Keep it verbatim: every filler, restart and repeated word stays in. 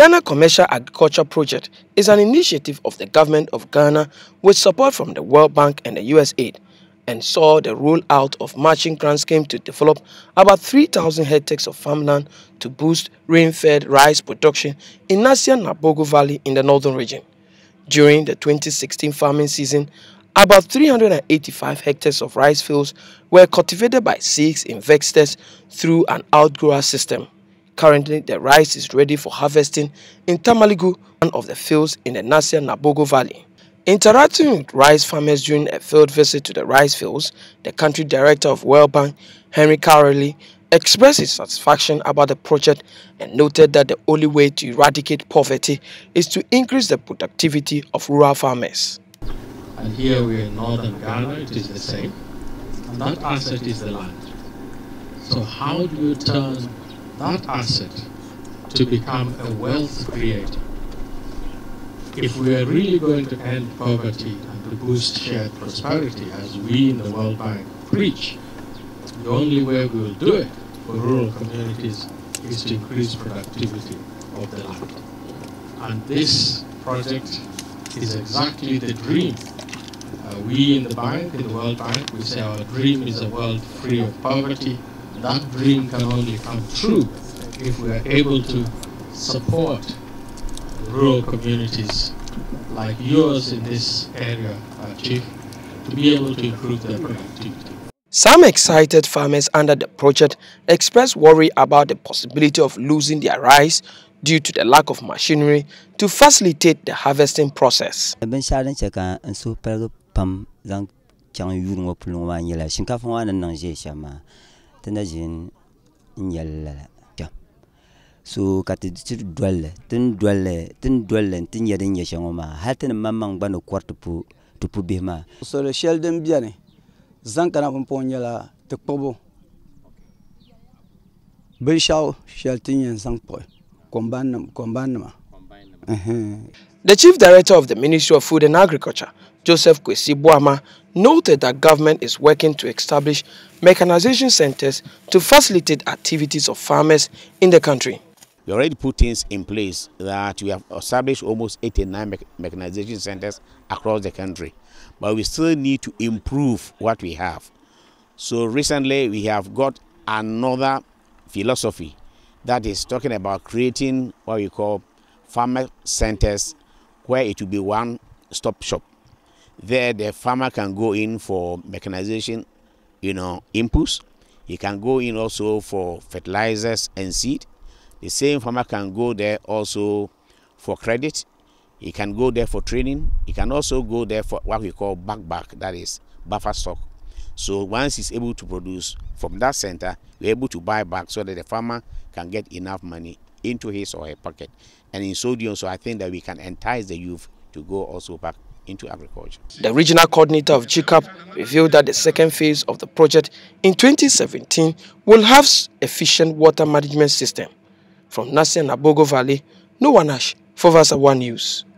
Ghana Commercial Agriculture Project is an initiative of the government of Ghana with support from the World Bank and the U S A I D, and saw the rollout of matching grant scheme to develop about three thousand hectares of farmland to boost rain-fed rice production in Nasia-Nabogo Valley in the northern region. During the twenty sixteen farming season, about three hundred eighty-five hectares of rice fields were cultivated by six investors through an outgrower system. Currently, the rice is ready for harvesting in Tamaligu, one of the fields in the Nasia-Nabogo Valley. Interacting with rice farmers during a field visit to the rice fields, the country director of World Bank, Kerali, expressed his satisfaction about the project and noted that the only way to eradicate poverty is to increase the productivity of rural farmers. And here we are in northern Ghana, it is the same. And that asset is the land. So how do you turn that asset to become a wealth creator? If we are really going to end poverty and to boost shared prosperity, as we in the World Bank preach, the only way we will do it for rural communities is to increase productivity of the land. And this project is exactly the dream. Uh, we in the bank, in the World Bank, we say our dream is a world free of poverty. That dream can only come true if we are able to support rural communities like yours in this area, uh, Chief, to be able to improve their productivity. Some excited farmers under the project expressed worry about the possibility of losing their rice due to the lack of machinery to facilitate the harvesting process. So kati dwelle tin dwelle tin dwelle tin yadin ya shangoma hatin mamang bano kwartu pu tu pu bima so le shell dem biane zankana pompon yala te pobo be shaw shell tin yan zankpo combine combine ma. The Chief Director of the Ministry of Food and Agriculture, Joseph Kwesi Boama, noted that government is working to establish mechanization centers to facilitate activities of farmers in the country. We already put things in place that we have established almost eighty-nine me mechanization centers across the country, but we still need to improve what we have. So recently we have got another philosophy that is talking about creating what we call farmer centers, where it will be one-stop shop. There the farmer can go in for mechanization, you know, inputs. He can go in also for fertilizers and seed. The same farmer can go there also for credit. He can go there for training. He can also go there for what we call back-back, that is buffer stock. So once he's able to produce from that center, we're able to buy back so that the farmer can get enough money into his or her pocket. And in so doing, so I think that we can entice the youth to go also back into agriculture. The regional coordinator of G C A P revealed that the second phase of the project in twenty seventeen will have efficient water management system. From Nasia-Nabogo Valley, Noah Nash for Versa One News.